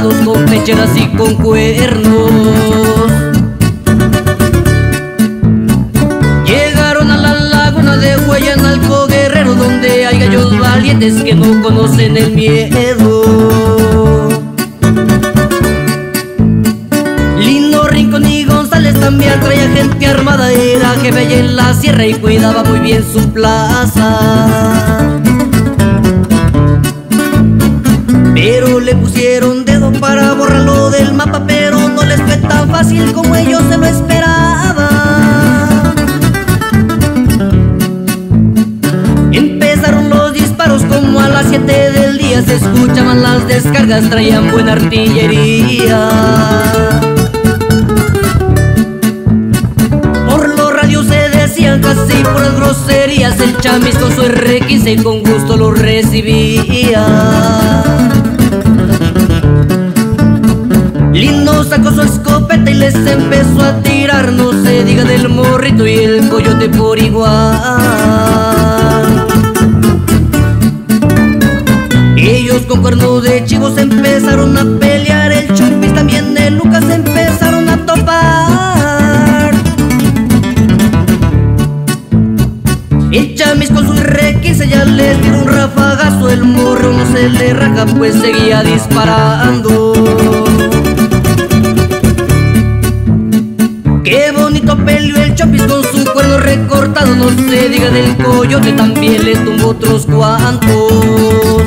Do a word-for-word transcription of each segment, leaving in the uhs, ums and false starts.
armados con pecheras y con cuernos. Llegaron a la laguna de Hueyanalco, Guerrero, donde hay gallos valientes que no conocen el miedo. Lino, Rincón y González también traía gente armada. Era jefe allá en la sierra y cuidaba muy bien su plaza. Pero le pusieron dedo para borrarlo del mapa, pero no les fue tan fácil como ellos se lo esperaban. Empezaron los disparos como a las siete del día, se escuchaban las descargas, traían buena artillería. Por los radios se decían casi puras groserías, el Chamis con su erre quince con gusto lo recibía. Lino sacó su escopeta y les empezó a tirar, no se diga del morrito y el coyote por igual. Ellos con cuerno de chivos empezaron a pelear, el Chumpis también de Lucas empezaron a topar. El Chamis con su erre quince ya les dio un rafagazo, el morro no se le raja pues seguía disparando. Qué bonito peleó el Chumpis con su cuerno recortado, no se diga del coyote, también les tumbó otros cuantos.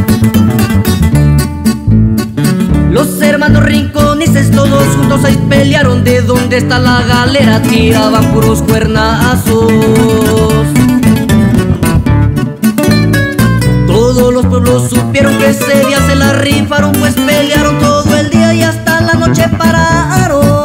Los hermanos rinconices todos juntos ahí pelearon, de donde está la galera tiraban puros cuernazos. Todos los pueblos supieron que ese día se la rifaron, pues pelearon todo el día y hasta la noche pararon.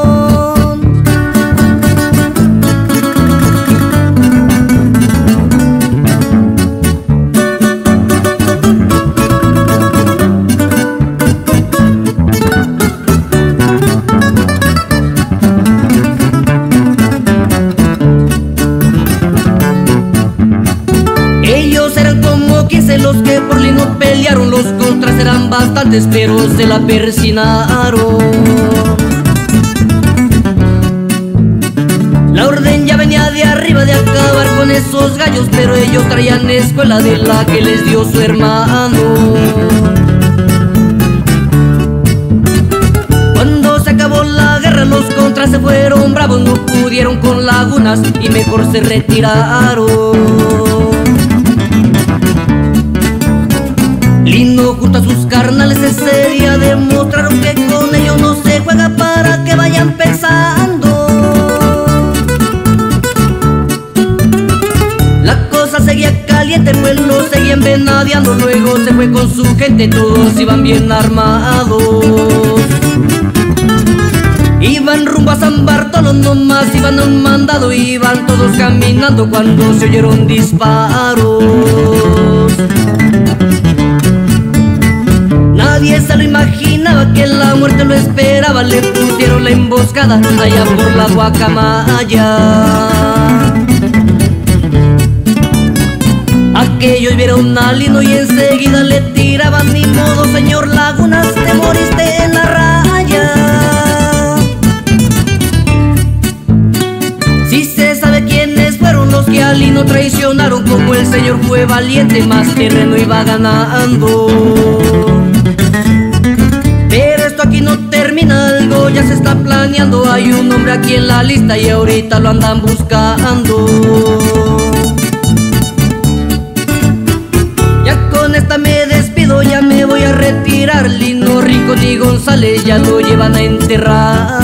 Los que por Lino pelearon, los contras eran bastantes, pero se la persinaron. La orden ya venía de arriba de acabar con esos gallos, pero ellos traían escuela de la que les dio su hermano. Cuando se acabó la guerra, los contras se fueron bravos, no pudieron con Lagunas y mejor se retiraron. Lino junto a sus carnales ese día demostraron que con ellos no se juega, para que vayan pensando. La cosa seguía caliente, pues lo seguían venadeando. Luego se fue con su gente, todos iban bien armados. Iban rumbo a San Bartolo, nomás iban a un mandado. Iban todos caminando cuando se oyeron disparos. Nadie se lo imaginaba que la muerte lo esperaba, le pusieron la emboscada allá por la Guacamaya. Aquellos vieron a Lino y enseguida le tiraban, ni modo señor Lagunas, te moriste en la raya. Si se sabe quiénes fueron los que a Lino traicionaron, como el señor fue valiente, más terreno iba ganando. Pero esto aquí no termina, algo ya se está planeando. Hay un hombre aquí en la lista y ahorita lo andan buscando. Ya con esta me despido, ya me voy a retirar. Lino, Rincón y González ya lo llevan a enterrar.